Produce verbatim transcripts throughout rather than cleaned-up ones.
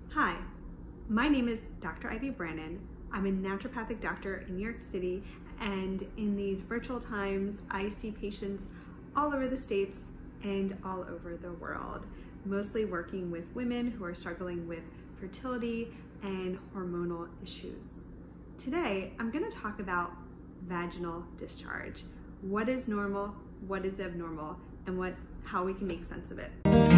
Hi, my name is Doctor Ivy Branin. I'm a naturopathic doctor in New York City, and in these virtual times, I see patients all over the States and all over the world, mostly working with women who are struggling with fertility and hormonal issues. Today, I'm going to talk about vaginal discharge. What is normal, what is abnormal, and what how we can make sense of it.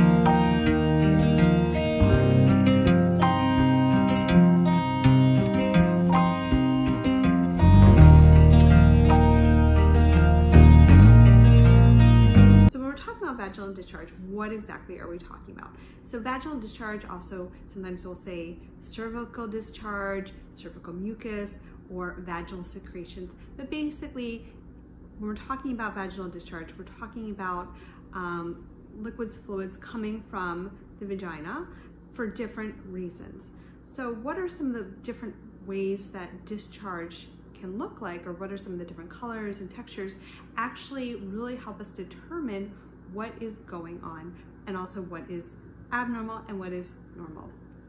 Vaginal discharge, what exactly are we talking about? So vaginal discharge, also sometimes we'll say cervical discharge, cervical mucus, or vaginal secretions. But basically, when we're talking about vaginal discharge, we're talking about um, liquids, fluids coming from the vagina for different reasons. So what are some of the different ways that discharge can look like, or what are some of the different colors and textures actually really help us determine what is going on, and also what is abnormal and what is normal.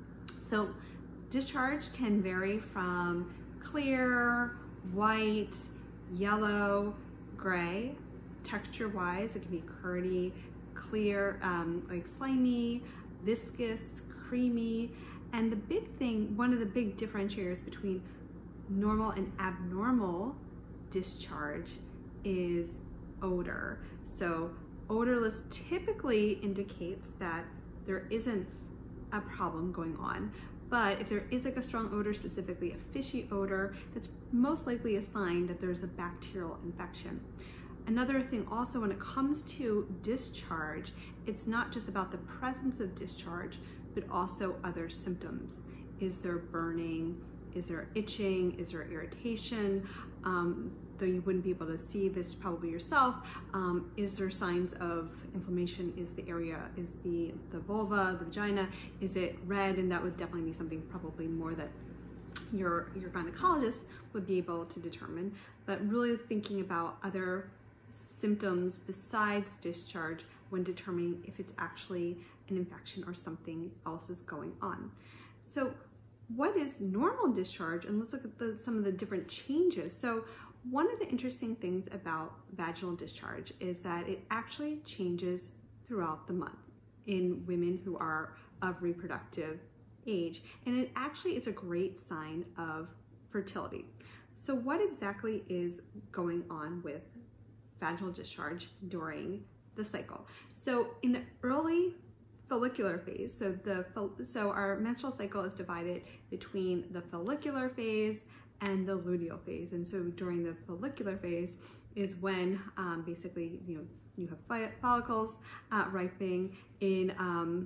So discharge can vary from clear, white, yellow, gray. Texture-wise, it can be curdy, clear, um, like slimy, viscous, creamy. And the big thing, one of the big differentiators between normal and abnormal discharge is odor. So odorless typically indicates that there isn't a problem going on, but if there is like a strong odor, specifically a fishy odor, that's most likely a sign that there's a bacterial infection. Another thing also, when it comes to discharge, it's not just about the presence of discharge, but also other symptoms. Is there burning? Is there itching? Is there irritation? Um, though you wouldn't be able to see this probably yourself, um, is there signs of inflammation? Is the area, is the, the vulva, the vagina, is it red? And that would definitely be something probably more that your, your gynecologist would be able to determine. But really thinking about other symptoms besides discharge when determining if it's actually an infection or something else is going on. So what is normal discharge? And let's look at the, some of the different changes. So one of the interesting things about vaginal discharge is that it actually changes throughout the month in women who are of reproductive age. And it actually is a great sign of fertility. So what exactly is going on with vaginal discharge during the cycle? So in the early follicular phase, so the so our menstrual cycle is divided between the follicular phase and the luteal phase. And so during the follicular phase is when um, basically you know you have follicles uh, ripening in um,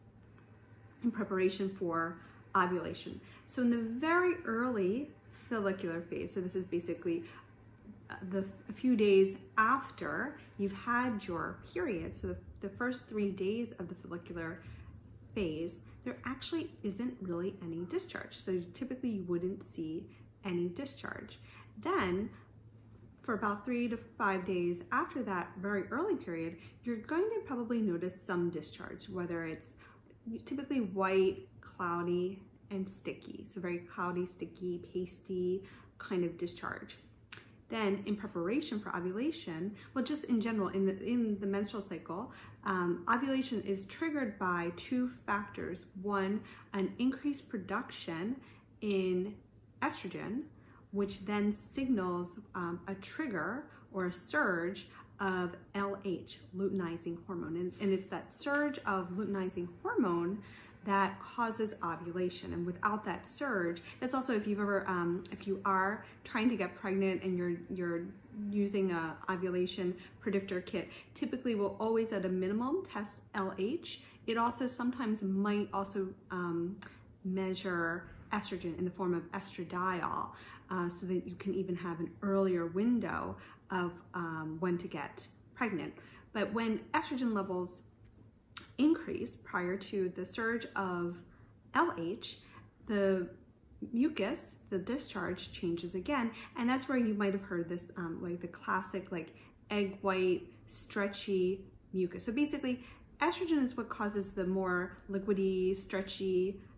in preparation for ovulation. So in the very early follicular phase, so this is basically the a few days after you've had your period, so the, the first three days of the follicular phase, there actually isn't really any discharge. So typically you wouldn't see any discharge. Then for about three to five days after that very early period, you're going to probably notice some discharge, whether it's typically white, cloudy, and sticky. So very cloudy, sticky, pasty kind of discharge. Then in preparation for ovulation, well, just in general, in the, in the menstrual cycle, um, ovulation is triggered by two factors. One, an increased production in estrogen, which then signals um, a trigger or a surge of L H, luteinizing hormone. And, and it's that surge of luteinizing hormone that causes ovulation. And without that surge, that's also if you've ever, um, if you are trying to get pregnant and you're you're using a ovulation predictor kit, typically will always at a minimum test L H. It also sometimes might also um, measure estrogen in the form of estradiol, uh, so that you can even have an earlier window of um, when to get pregnant. But when estrogen levels increase prior to the surge of L H, the mucus, the discharge changes again, and that's where you might have heard this, um, like the classic like egg white, stretchy mucus. So basically, estrogen is what causes the more liquidy, stretchy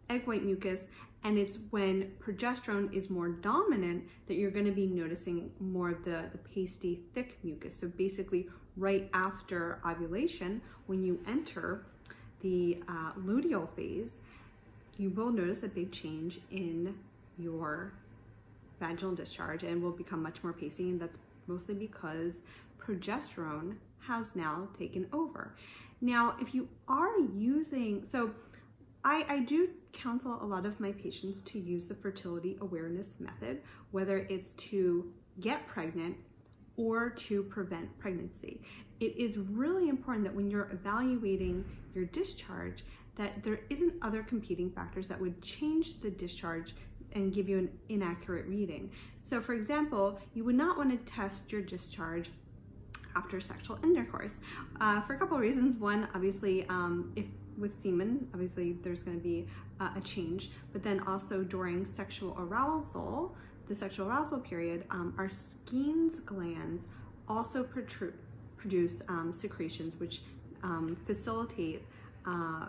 egg white mucus, and it's when progesterone is more dominant that you're going to be noticing more of the, the pasty, thick mucus. So basically, right after ovulation, when you enter the uh, luteal phase, you will notice a big change in your vaginal discharge and will become much more pasty, and that's mostly because progesterone has now taken over. Now, if you are using, so I, I do counsel a lot of my patients to use the fertility awareness method, whether it's to get pregnant or to prevent pregnancy. It is really important that when you're evaluating your discharge, that there isn't other competing factors that would change the discharge and give you an inaccurate reading. So for example, you would not want to test your discharge after sexual intercourse uh, for a couple of reasons. One, obviously, um, if with semen, obviously there's going to be uh, a change, but then also during sexual arousal, the sexual arousal period, um, our Skene's glands also protrude, produce um, secretions which um, facilitate uh,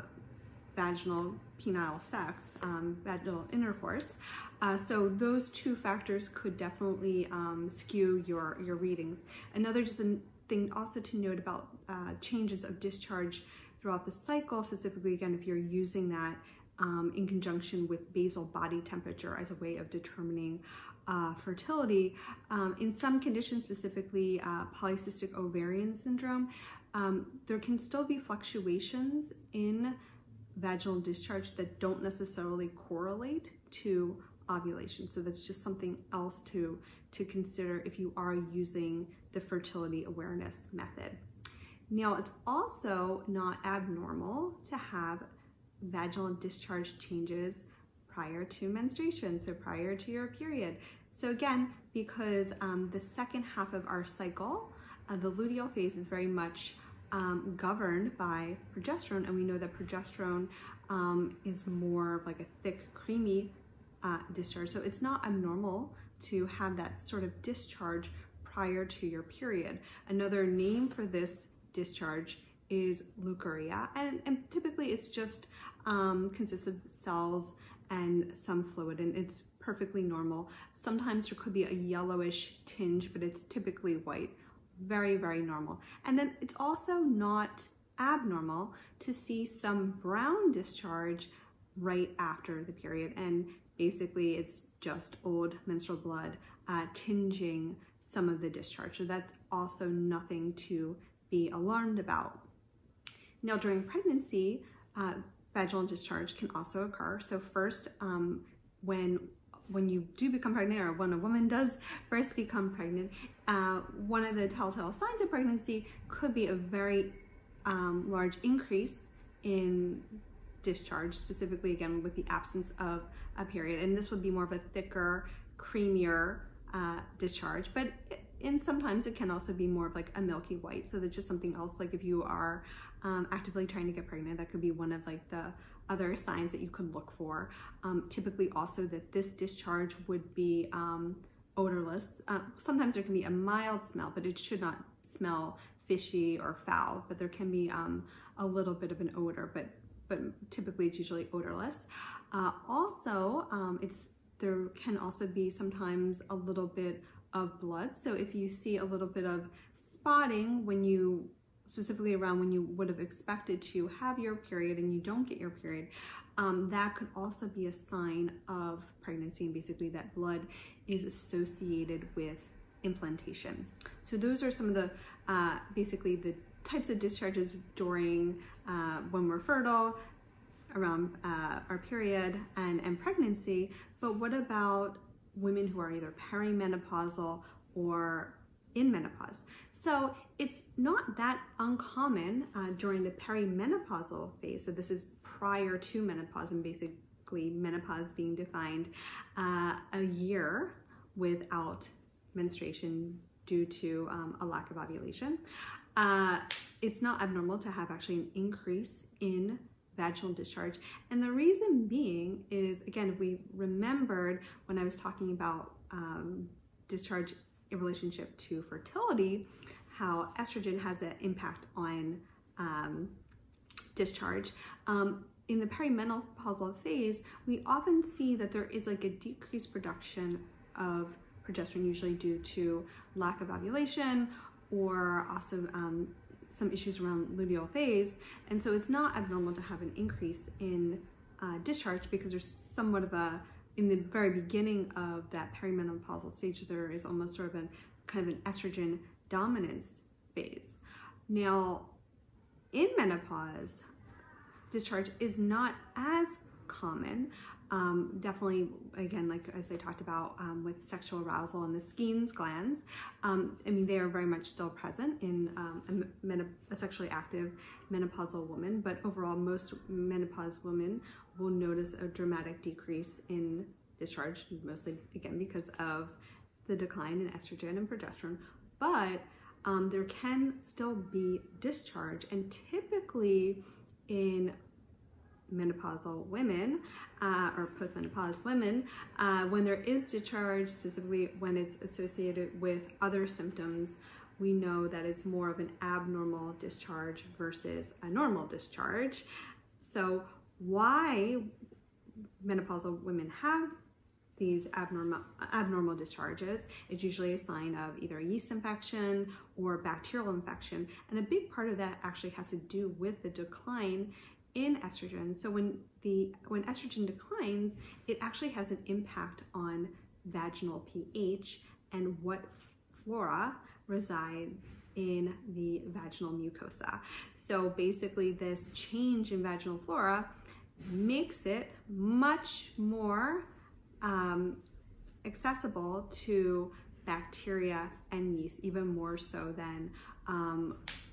vaginal penile sex, um, vaginal intercourse. Uh, so those two factors could definitely um, skew your, your readings. Another just a thing also to note about uh, changes of discharge throughout the cycle, specifically again, if you're using that um, in conjunction with basal body temperature as a way of determining uh, fertility. Um, in some conditions, specifically uh, polycystic ovarian syndrome, um, there can still be fluctuations in vaginal discharge that don't necessarily correlate to ovulation. So that's just something else to, to consider if you are using the fertility awareness method. Now, it's also not abnormal to have vaginal discharge changes prior to menstruation, so prior to your period. So again, because um, the second half of our cycle, uh, the luteal phase is very much um, governed by progesterone, and we know that progesterone um, is more like a thick, creamy uh, discharge. So it's not abnormal to have that sort of discharge prior to your period. Another name for this discharge is leukorrhea, and, and typically it's just um, consists of cells and some fluid, and it's perfectly normal. Sometimes there could be a yellowish tinge, but it's typically white. Very, very normal. And then it's also not abnormal to see some brown discharge right after the period, and basically it's just old menstrual blood uh, tinging some of the discharge. So that's also nothing to be alarmed about. Now, during pregnancy, uh, vaginal discharge can also occur. So first, um, when when you do become pregnant, or when a woman does first become pregnant, uh, one of the telltale signs of pregnancy could be a very um, large increase in discharge, specifically again with the absence of a period. And this would be more of a thicker, creamier uh, discharge, but it, and sometimes it can also be more of like a milky white. So that's just something else, like if you are um, actively trying to get pregnant, that could be one of like the other signs that you could look for. Um, typically also that this discharge would be um, odorless. Uh, sometimes there can be a mild smell, but it should not smell fishy or foul, but there can be um, a little bit of an odor, but, but typically it's usually odorless. Uh, also, um, it's there can also be sometimes a little bit of blood. So if you see a little bit of spotting when you, specifically around when you would have expected to have your period and you don't get your period, um, that could also be a sign of pregnancy, and basically that blood is associated with implantation. So those are some of the, uh, basically the types of discharges during uh, when we're fertile, around uh, our period and, and pregnancy. But what about women who are either perimenopausal or in menopause? So it's not that uncommon uh, during the perimenopausal phase. So this is prior to menopause, and basically menopause being defined uh, a year without menstruation due to um, a lack of ovulation. Uh, it's not abnormal to have actually an increase in vaginal discharge. And the reason being is, again, if we remembered when I was talking about um, discharge in relationship to fertility, how estrogen has an impact on um, discharge. Um, in the perimenopausal phase, we often see that there is like a decreased production of progesterone, usually due to lack of ovulation or also um, some issues around luteal phase. And so it's not abnormal to have an increase in uh, discharge, because there's somewhat of a, in the very beginning of that perimenopausal stage, there is almost sort of a kind of an estrogen dominance phase. Now, in menopause, discharge is not as common. Um, definitely, again, like as I talked about um, with sexual arousal and the Skene's glands, um, I mean, they are very much still present in um, a, a sexually active menopausal woman, but overall, most menopause women will notice a dramatic decrease in discharge, mostly, again, because of the decline in estrogen and progesterone. But um, there can still be discharge, and typically in menopausal women uh, or postmenopause women, uh, when there is discharge, specifically when it's associated with other symptoms, we know that it's more of an abnormal discharge versus a normal discharge. So why menopausal women have these abnormal abnormal discharges, it's usually a sign of either a yeast infection or bacterial infection. And a big part of that actually has to do with the decline in estrogen. So when the when estrogen declines, it actually has an impact on vaginal pH and what flora reside in the vaginal mucosa. So basically, this change in vaginal flora makes it much more um, accessible to bacteria and yeast, even more so than um,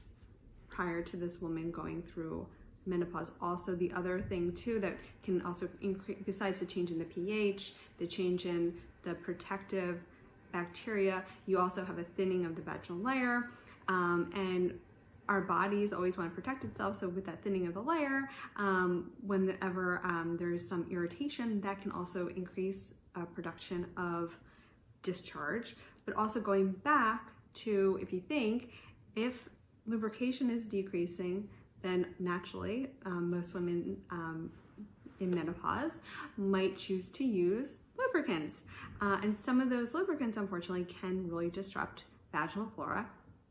prior to this woman going through menopause. Also, the other thing too that can also increase, besides the change in the pH, the change in the protective bacteria, you also have a thinning of the vaginal layer, um, and our bodies always want to protect itself. So with that thinning of the layer, um, whenever um, there's some irritation, that can also increase uh, production of discharge. But also going back to, if you think, if lubrication is decreasing, then naturally um, most women um, in menopause might choose to use lubricants. Uh, and some of those lubricants, unfortunately, can really disrupt vaginal flora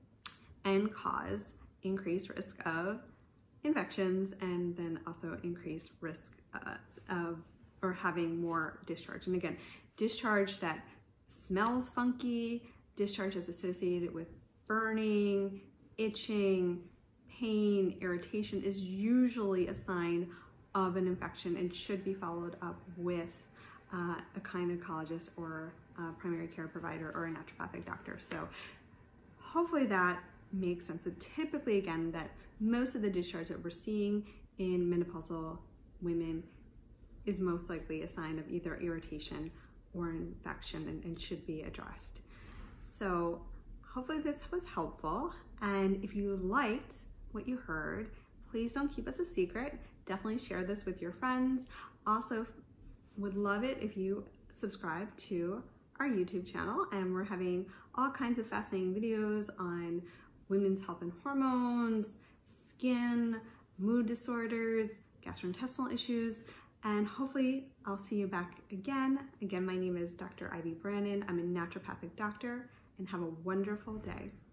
and cause increased risk of infections, and then also increased risk uh, of or having more discharge. And again, discharge that smells funky, discharge is associated with burning, itching, pain, irritation is usually a sign of an infection and should be followed up with uh, a gynecologist or a primary care provider or a naturopathic doctor. So hopefully that makes sense. So typically, again, that most of the discharge that we're seeing in menopausal women is most likely a sign of either irritation or infection, and, and should be addressed. So hopefully this was helpful. And if you liked what you heard, please don't keep us a secret. Definitely share this with your friends. Also, would love it if you subscribe to our YouTube channel, and we're having all kinds of fascinating videos on women's health and hormones, skin, mood disorders, gastrointestinal issues, and hopefully I'll see you back again. Again, my name is Doctor Ivy Branin. I'm a naturopathic doctor, and have a wonderful day.